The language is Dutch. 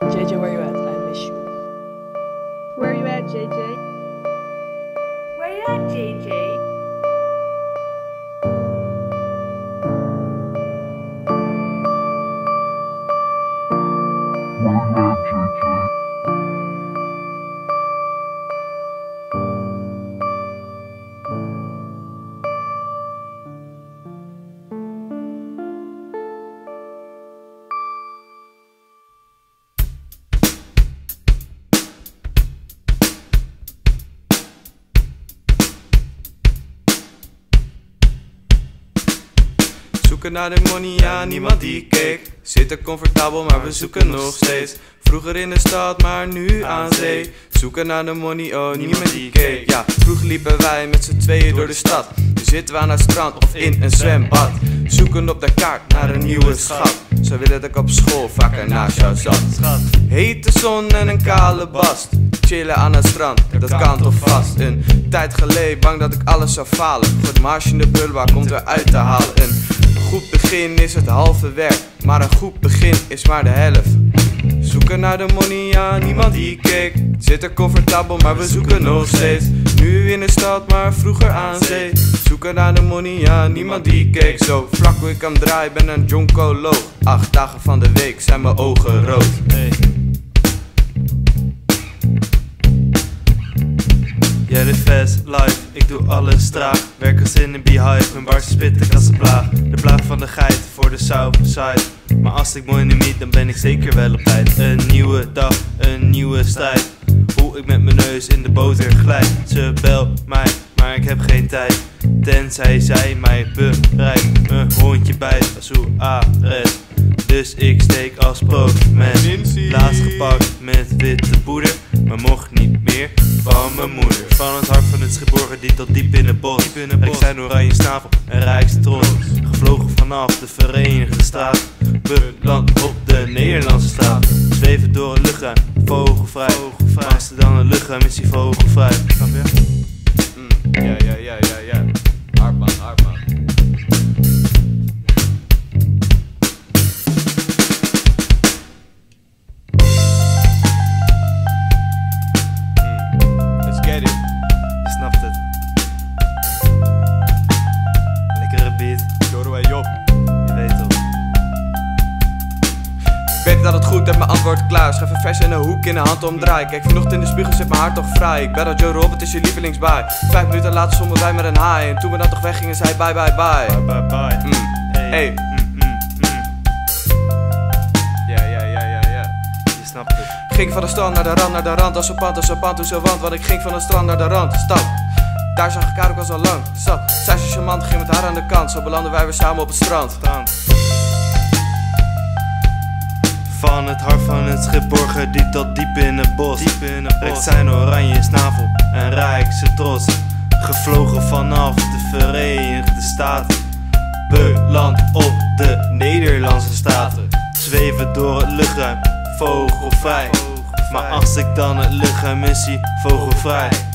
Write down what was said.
JJ, where you at? I miss you. Where you at, JJ? Where you at, JJ? Zoeken naar de money, ja, niemand die keek. Zitten comfortabel, maar we zoeken nog steeds. Vroeger in de stad, maar nu aan zee. Zoeken naar de money, oh, niemand die keek. Ja, vroeger liepen wij met z'n tweeën door de stad. Nu zitten we aan het strand of in een zwembad. Zoeken op de kaart naar een nieuwe schat. Zo willen dat ik op school vaker naast jou zat. Hete zon en een kale bast. Chillen aan het strand, dat kan toch vast. Een tijd geleden, bang dat ik alles zou falen. Voor de marge in de prullenbak komt weer uit te halen. Een goed begin is het halve werk, maar een goed begin is maar de helft. Zoeken naar de money, ja, niemand die keek. Zitten comfortabel, maar we zoeken nog steeds. Nu in de stad, maar vroeger aan zee. Zoeken naar de money, ja, niemand die keek. Zo vlak hoe ik hem draai, ben een jonkoloog. 8 dagen van de week zijn mijn ogen rood. Hey. Jij leeft fast life, ik doe alles traag. Werk als in een beehive, mijn bars spitten als een plaag. De plaag van de geit voor de Southside. Maar als ik mooi niet meet, dan ben ik zeker wel op tijd. Een nieuwe dag, een nieuwe strijd. Hoe ik met mijn neus in de boter glijd. Ze belt mij, maar ik heb geen tijd. Tenzij zij mij bereikt. Mijn hondje bijt als Suarez. Dus ik steek als pro-mens. Laatst gepakt met witte poeder, maar mocht niet meer van mijn moeder. Van het hart van het geborgen die tot diep in het bos. Ik zijn oranje snavel en rijkste trots. Gevlogen vanaf de Verenigde Staten. Beland op de Nederlandse straat. Zweven door een luchtruim, vogelvrij. Als er dan een luchtruim is die vogelvrij. Snap je? Ja. Hard man. Let's get it. Je snapt het. Lekkere beat. Door wij op. Je weet toch. Ik weet dat het goed heb mijn antwoord klaar. Schrijf een vers in een hoek in de hand omdraai. Kijk vanochtend in de spiegel zit mijn hart toch vrij. Ik ben dat Joe Robert is je lievelingsbaai. 5 minuten later stonden wij met een haai. En toen we dan toch weggingen zei bye. Bye. Hey. Ja. Je snapt het. Ging van de strand naar de rand, als een pand, hoe zo want. Want ik ging van de strand naar de rand, stap. Daar zag ik haar ook al zo lang, zat. Zij is charmant, ging met haar aan de kant. Zo belanden wij weer samen op het strand. Van het hart van het geborgen die tot diep in het bos. Trekt zijn oranje snavel en rijkse trots. Gevlogen vanaf de Verenigde Staten. Beland op de Nederlandse Staten. Zweven door het luchtruim, vogelvrij. Maar als ik dan het luchtruim is, zie vogelvrij.